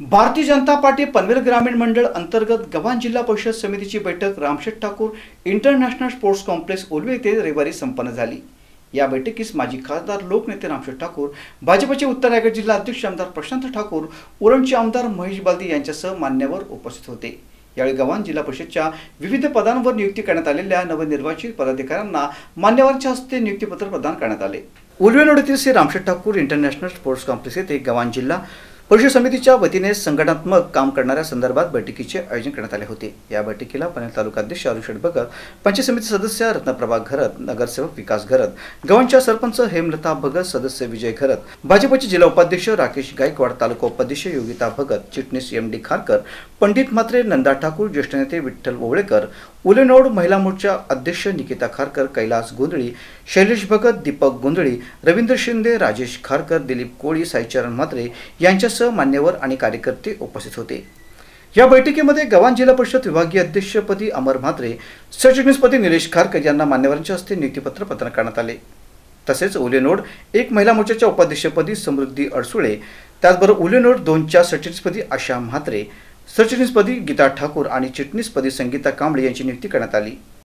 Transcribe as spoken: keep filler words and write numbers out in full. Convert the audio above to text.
Bharatiya Janata party Panvel ग्रामीण मंडळ अंतर्गत गव्हाण जिल्हा परिषद समितीची बैठक Ramsheth Thakur international sports complex Ulwe येथे रविवारी संपन्न झाली। या बैठकीस माजी खासदार लोकनेते रामशेठ ठाकूर, भाजपचे उत्तर रायगड जिल्हा अध्यक्ष आमदार प्रशांत ठाकूर, उरणचे आमदार महेश बालदी यांच्यासह मान्यवर उपस्थित होते। यावेळी गव्हाण जिल्हा परिषदच्या विविध पदांवर नियुक्ती करण्यात आलेल्या नवनिर्वाचित पदाधिकाऱ्यांना मान्यवरांच्या हस्ते नियुक्तीपत्र प्रदान करण्यात आले। उल्वे रोड येथील Shri Ramsheth Thakur international sports complex येथे गव्हाण जिल्हा परिषद समितीच्या वतीने संघटनात्मक काम करणाऱ्या संदर्भात बैठकीचे आयोजन करण्यात आले होते। या बैठकीला पनवेल तालुका अध्यक्ष अरुषेठ भगत, पंचायत समिती सदस्य रत्नप्रभा घरत, नगरसेवक विकास घरत, गव्हाणच्या सरपंच हेमलता भगत, सदस्य विजय घरत, भाजपचे जिल्हा उपाध्यक्ष राकेश गायकवाड, तालुका उपाध्यक्ष योगिता भगत, चिटणीस एम डी खारकर, पंडित म्हात्रे, नंदा ठाकूर, ज्येष्ठ नेते विठ्ठल ओवळेकर, उलेनोड महिला मोर्चा अध्यक्ष निकिता खारकर, कैलास गोंधळी, शैलेश भगत, दीपक गोंधळी, रवींद्र शिंदे, राजेश खारकर, दिलीप कोळी, साईचरण म्हात्रे यांच्यासह मान्यवर आणि कार्यकर्ते उपस्थित होते। या बैठकीमध्ये गव्हाण जिल्हा परिषद विभागीय अध्यक्षपदी अमर म्हात्रे, सरचिटणीसपदी निलेश खारकर यांना मान्यवरांच्या हस्ते नियुक्तीपत्र प्रदान करण्यात आले। तसेच उलेनोड एक महिला मोर्चाच्या उपाध्यक्षपदी समृद्धी अडसुळे, त्याचबरोबर उलेनोड दोनच्या सरचिटणीसपदी आशा म्हात्रे, सरचिटणीसपदी गीता ठाकूर आणि चिटणीसपदी संगीता कांबळे यांची नियुक्ती करण्यात आली।